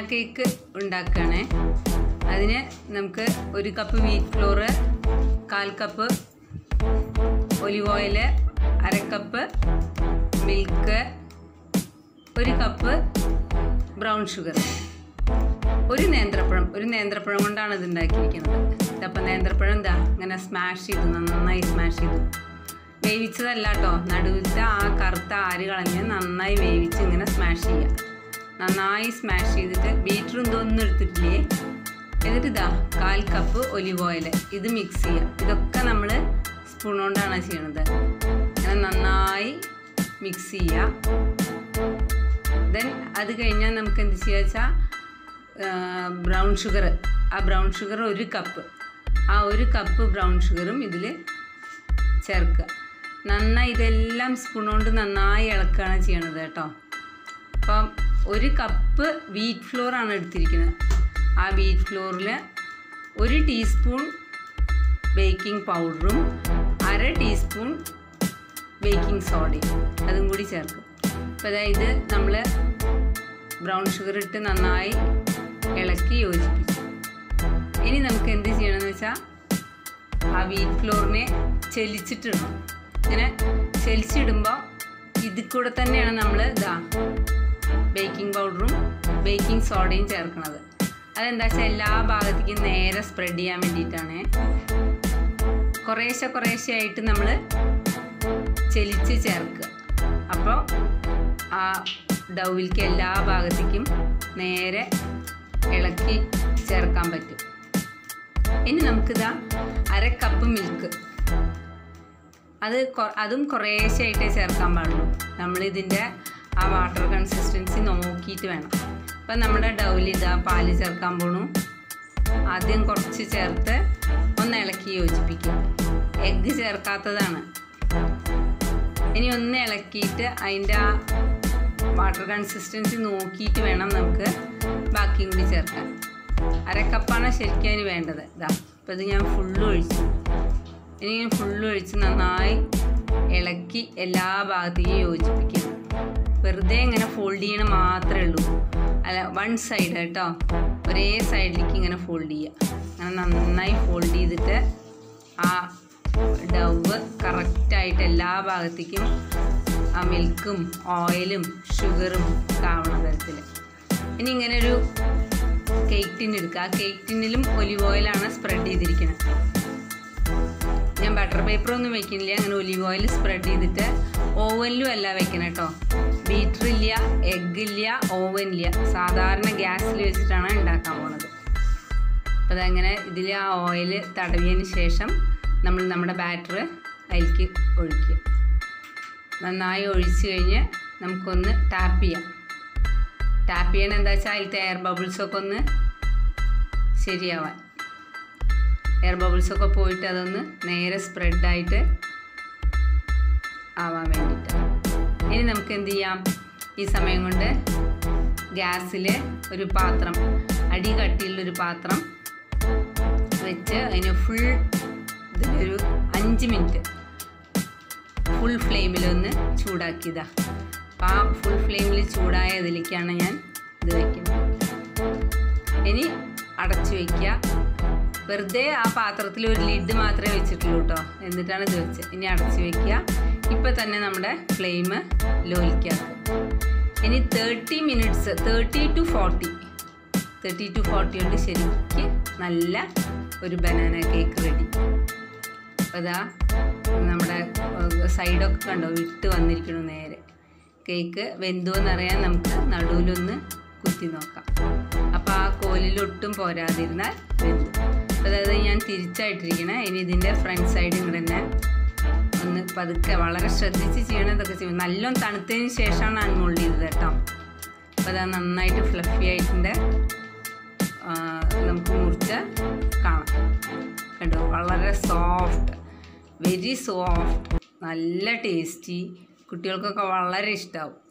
Cake ഉണ്ടാക്കുകയാണേ. അതിന് നമുക്ക് 1 cup wheat flour, 1/4 cup olive oil, 1/2 cup milk, 1 cup brown sugar, ഒരു നേന്ത്രപ്പഴം കൊണ്ടാണ് ഇത് ഉണ്ടാക്കിയിരിക്കുന്നത്. അപ്പം നേന്ത്രപ്പഴം എന്താ ഇങ്ങനെ സ്മാഷ് ചെയ്തു, നന്നായി സ്മാഷ് ചെയ്തു. വേവിച്ചതല്ല കേട്ടോ, നടുവിലത്തെ ആ കറുത്ത ആര് കളഞ്ഞ് നന്നായി വേവിച്ച് ഇങ്ങനെ സ്മാഷ് ചെയ്യുക. നന്നായി സ്മാഷ് ചെയ്തിട്ട് ബീറ്ററും ഇതൊന്നും എടുത്തിട്ടില്ലേ. എന്നിട്ട് ഇതാ 1/4 കപ്പ് ഒലിവ് ഓയിൽ, ഇത് മിക്സ് ചെയ്യുക. ഇതൊക്കെ നമ്മൾ സ്പൂൺ കൊണ്ടാണ് ചെയ്യണത്. അങ്ങനെ നന്നായി മിക്സ് ചെയ്യുക. ദെൻ അത് കഴിഞ്ഞാൽ നമുക്ക് എന്ത് ചെയ്യുക വെച്ചാൽ ബ്രൗൺ ഷുഗർ, ആ ബ്രൗൺ ഷുഗർ 1 കപ്പ്, ആ 1 കപ്പ് ബ്രൗൺ ഷുഗറും ഇതിൽ ചേർക്കുക. നന്നായി ഇതെല്ലാം സ്പൂൺ കൊണ്ട് നന്നായി ഇളക്കുകയാണ് ചെയ്യണത് കേട്ടോ. അപ്പം 1 കപ്പ് വീറ്റ് ഫ്ലോർ ആണ് എടുത്തിരിക്കുന്നത്. ആ വീറ്റ് ഫ്ലോറിൽ 1 ടീസ്പൂൺ ബേക്കിംഗ് പൗഡറും 1/2 ടീസ്പൂൺ ബേക്കിംഗ് സോഡയും അതും കൂടി ചേർക്കും. അപ്പോൾ അതായത് നമ്മൾ ബ്രൗൺ ഷുഗർ ഇട്ട് നന്നായി ഇളക്കി യോജിപ്പിച്ചു. ഇനി നമുക്ക് എന്ത് ചെയ്യണമെന്ന് വെച്ചാൽ ആ വീറ്റ് ഫ്ലോറിനെ ചെലിച്ചിട്ടിടണം. ഇങ്ങനെ ചെലിച്ചിടുമ്പോൾ ഇതിൽ കൂടെ തന്നെയാണ് നമ്മൾ ബേക്കിംഗ് പൗഡറും ബേക്കിംഗ് സോഡയും ചേർക്കുന്നത്. അതെന്താ വെച്ചാൽ എല്ലാ ഭാഗത്തേക്കും നേരെ സ്പ്രെഡ് ചെയ്യാൻ വേണ്ടിയിട്ടാണ്. കുറേശ്ശെ ആയിട്ട് നമ്മൾ ചെലിച്ച് ചേർക്കുക. അപ്പോൾ ആ ഡൗവിലേക്ക് എല്ലാ ഭാഗത്തേക്കും നേരെ ഇളക്കി ചേർക്കാൻ പറ്റും. ഇനി നമുക്കിതാ 1/2 കപ്പ് മിൽക്ക്, അതും കുറേശ്ശെ ആയിട്ടേ ചേർക്കാൻ പാടുള്ളൂ. നമ്മളിതിൻ്റെ ആ വാട്ടർ കൺസിസ്റ്റൻസി നോക്കിയിട്ട് വേണം. അപ്പം നമ്മുടെ ഡൗവിൽ ഇതാ പാല് ചേർക്കാൻ പോണു. ആദ്യം കുറച്ച് ചേർത്ത് ഒന്ന് ഇളക്കി യോജിപ്പിക്കുക. എഗ്ഗ് ചേർക്കാത്തതാണ്. ഇനി ഒന്ന് ഇളക്കിയിട്ട് അതിൻ്റെ ആ വാട്ടർ കൺസിസ്റ്റൻസി നോക്കിയിട്ട് വേണം നമുക്ക് ബാക്കിയും കൂടി ചേർക്കാൻ. 1/2 കപ്പാണ് ശരിക്കും അതിന് വേണ്ടത്. അപ്പോൾ ഇത് ഞാൻ ഫുള്ള് ഒഴിച്ചു. ഇനി ഞാൻ ഫുള്ള് ഒഴിച്ച് നന്നായി ഇളക്കി എല്ലാ ഭാഗത്തേക്കും യോജിപ്പിക്കും. വെറുതെ ഇങ്ങനെ ഫോൾഡ് ചെയ്യണം മാത്രമേ ഉള്ളൂ. അല്ല, 1 സൈഡ് കേട്ടോ, ഒരേ സൈഡിലേക്ക് ഇങ്ങനെ ഫോൾഡ് ചെയ്യുക. അങ്ങനെ നന്നായി ഫോൾഡ് ചെയ്തിട്ട് ആ ഡവ് കറക്റ്റായിട്ട് എല്ലാ ഭാഗത്തേക്കും ആ മിൽക്കും ഓയിലും ഷുഗറും ആവണ തരത്തിൽ. ഇനി ഇങ്ങനെ ഒരു കേക്ക് ടിൻ എടുക്കുക. ആ കേക്ക് ടിന്നിലും ഒലിവ് ഓയിലാണ് സ്പ്രെഡ് ചെയ്തിരിക്കുന്നത്. ഞാൻ ബട്ടർ പേപ്പറൊന്നും വെക്കുന്നില്ല. അങ്ങനെ ഒലിവ് ഓയിൽ സ്പ്രെഡ് ചെയ്തിട്ട് ഓവനിലും അല്ല വെക്കണം കേട്ടോ. ബീറ്ററില്ല, എഗ്ഗില്ല, ഓവനില്ല, സാധാരണ ഗ്യാസിൽ വെച്ചിട്ടാണ് ഉണ്ടാക്കാൻ പോണത്. അപ്പോൾ അതങ്ങനെ ഇതിൽ ആ ഓയിൽ തടവിയതിന് ശേഷം നമ്മൾ നമ്മുടെ ബാറ്റർ അതിലേക്ക് ഒഴിക്കുക. നന്നായി ഒഴിച്ച് കഴിഞ്ഞ് നമുക്കൊന്ന് ടാപ്പ് ചെയ്യാം. ടാപ്പ് ചെയ്യണം എന്താ വെച്ചാൽ അതിലത്തെ എയർ ബബിൾസൊക്കെ ഒന്ന് ശരിയാവാൻ, എയർ ബബിൾസൊക്കെ പോയിട്ട് അതൊന്ന് നേരെ സ്പ്രെഡായിട്ട് ആവാൻ വേണ്ടിയിട്ടാണ്. ഇനി നമുക്ക് എന്ത് ചെയ്യാം, ഈ സമയം കൊണ്ട് ഗ്യാസിൽ ഒരു പാത്രം, അടി കട്ടിയുള്ളൊരു പാത്രം വെച്ച് അതിന് ഫുൾ ഇതിലൊരു 5 മിനിറ്റ് ഫുൾ ഫ്ലെയിമിലൊന്ന് ചൂടാക്കിയതാണ്. അപ്പോൾ ആ ഫുൾ ഫ്ലെയിമിൽ ചൂടായ ഇതിലേക്കാണ് ഞാൻ ഇത് വയ്ക്കുന്നത്. ഇനി അടച്ചു വയ്ക്കുക. വെറുതെ ആ പാത്രത്തിൽ ഒരു ലിഡ് മാത്രമേ വെച്ചിട്ടുള്ളൂ കേട്ടോ, എന്നിട്ടാണ് ഇത് വെച്ചത്. ഇനി അടച്ചു വയ്ക്കുക. ഇപ്പം തന്നെ നമ്മുടെ ഫ്ലെയിം ലോയിക്കാക്കുക. ഇനി 30 മിനിറ്റ്സ്, 30 to 40 കൊണ്ട് ശരിക്ക് നല്ല ഒരു ബനാന കേക്ക് റെഡി. അപ്പോൾ അതാ നമ്മുടെ സൈഡൊക്കെ കണ്ടോ വിട്ട് വന്നിരിക്കണം നേരെ. കേക്ക് വെന്തോന്നറിയാൻ നമുക്ക് നടുവിലൊന്ന് കുത്തി നോക്കാം. അപ്പോൾ ആ കോലിലൊട്ടും പോരാതിരുന്നാൽ വെന്തു. അതായത് ഞാൻ തിരിച്ചായിട്ടിരിക്കണേ. ഇനി ഇതിൻ്റെ ഫ്രണ്ട് സൈഡ് ഇങ്ങനെ തന്നെ ഒന്ന് പതുക്കെ വളരെ ശ്രദ്ധിച്ച് ചെയ്യണതൊക്കെ ചെയ്യും. നല്ലോണം തണുത്തതിന് ശേഷമാണ് അൺമോൾഡ് ചെയ്തത് കേട്ടോ. അപ്പോൾ അത് നന്നായിട്ട് ഫ്ലഫി ആയിട്ടുണ്ട്. നമുക്ക് മുറിച്ച് കാണാം. കണ്ടോ, വളരെ സോഫ്റ്റ്, വെരി സോഫ്റ്റ്, നല്ല ടേസ്റ്റി. കുട്ടികൾക്കൊക്കെ വളരെ ഇഷ്ടമാവും.